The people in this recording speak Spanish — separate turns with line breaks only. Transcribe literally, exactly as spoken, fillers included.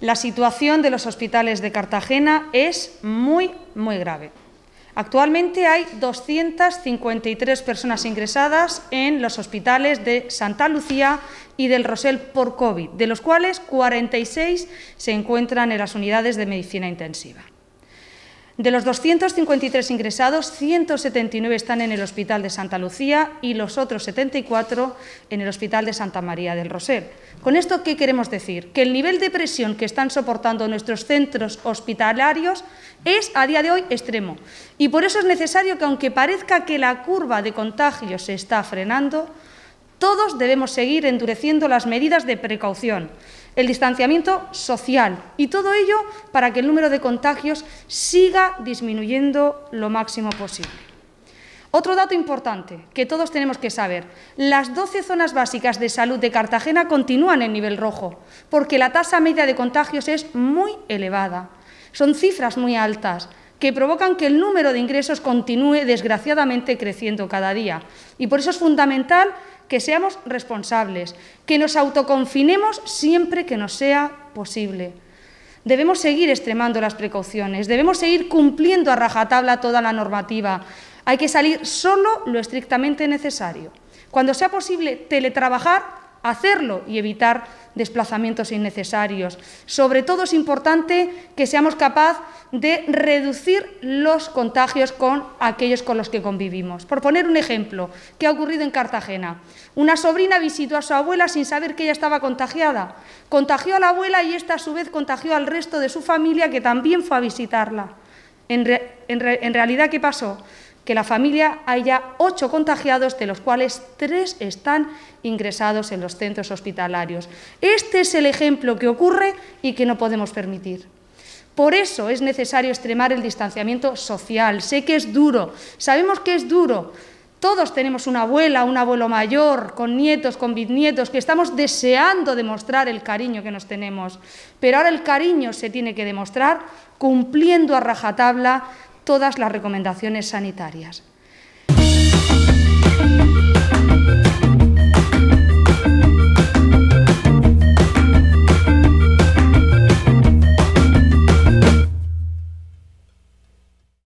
La situación de los hospitales de Cartagena es muy, muy grave. Actualmente hay doscientas cincuenta y tres personas ingresadas en los hospitales de Santa Lucía y del Rosell por COVID, de los cuales cuarenta y seis se encuentran en las unidades de medicina intensiva. De los doscientos cincuenta y tres ingresados, ciento setenta y nueve están en el Hospital de Santa Lucía y los otros setenta y cuatro en el Hospital de Santa María del Rosell. ¿Con esto qué queremos decir? Que el nivel de presión que están soportando nuestros centros hospitalarios es a día de hoy extremo. Y por eso es necesario que, aunque parezca que la curva de contagios se está frenando, todos debemos seguir endureciendo las medidas de precaución, el distanciamiento social y todo ello para que el número de contagios siga disminuyendo lo máximo posible. Otro dato importante que todos tenemos que saber: las doce zonas básicas de salud de Cartagena continúan en nivel rojo, porque la tasa media de contagios es muy elevada. Son cifras muy altas que provocan que el número de ingresos continúe desgraciadamente creciendo cada día. Y por eso es fundamental que seamos responsables, que nos autoconfinemos siempre que nos sea posible. Debemos seguir extremando las precauciones, debemos seguir cumpliendo a rajatabla toda la normativa. Hay que salir solo lo estrictamente necesario. Cuando sea posible teletrabajar, hacerlo y evitar desplazamientos innecesarios. Sobre todo es importante que seamos capaces de reducir los contagios con aquellos con los que convivimos. Por poner un ejemplo, ¿qué ha ocurrido en Cartagena? Una sobrina visitó a su abuela sin saber que ella estaba contagiada. Contagió a la abuela y ésta a su vez contagió al resto de su familia, que también fue a visitarla. En, re, en, re, en realidad, ¿qué pasó? Que la familia haya ocho contagiados, de los cuales tres están ingresados en los centros hospitalarios. Este es el ejemplo que ocurre y que no podemos permitir. Por eso es necesario extremar el distanciamiento social. Sé que es duro, sabemos que es duro. Todos tenemos una abuela, un abuelo mayor, con nietos, con bisnietos, que estamos deseando demostrar el cariño que nos tenemos. Pero ahora el cariño se tiene que demostrar cumpliendo a rajatabla todas las recomendaciones sanitarias.